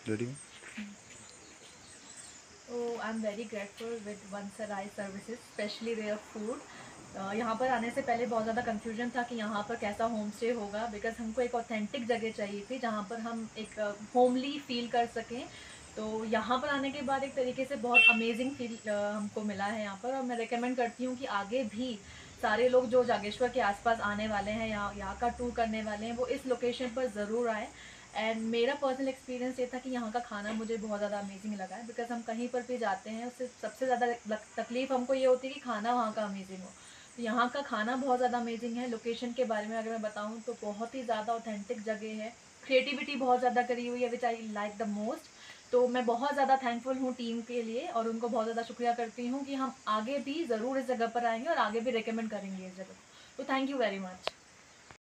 Ready? Oh, I'm very grateful with Vansarai services, especially their food. यहाँ पर आने से पहले बहुत ज़्यादा कंफ्यूजन था कि यहाँ पर कैसा होम स्टे होगा, बिकॉज हमको एक ऑथेंटिक जगह चाहिए थी जहाँ पर हम एक होमली फील कर सकें। तो यहाँ पर आने के बाद एक तरीके से बहुत अमेजिंग फील हमको मिला है यहाँ पर, और मैं रिकमेंड करती हूँ कि आगे भी सारे लोग जो जागेश्वर के आसपास आने वाले हैं, यहाँ का टूर करने वाले हैं, वो इस लोकेशन पर ज़रूर आए। एंड मेरा पर्सनल एक्सपीरियंस ये था कि यहाँ का खाना मुझे बहुत ज़्यादा अमेजिंग लगा है, बिकॉज हम कहीं पर भी जाते हैं उससे सबसे ज़्यादा तकलीफ़ हमको ये होती है कि खाना वहाँ का अमेजिंग हो। तो यहाँ का खाना बहुत ज़्यादा अमेजिंग है। लोकेशन के बारे में अगर मैं बताऊँ तो बहुत ही ज़्यादा ऑथेंटिक जगह है, क्रिएटिविटी बहुत ज़्यादा करी हुई है, which I like the most. तो मैं बहुत ज़्यादा थैंकफुल हूँ टीम के लिए, और उनको बहुत ज़्यादा शुक्रिया करती हूँ कि हम आगे भी ज़रूर इस जगह पर आएंगे और आगे भी रिकमेंड करेंगे इस जगह को। तो थैंक यू वेरी मच।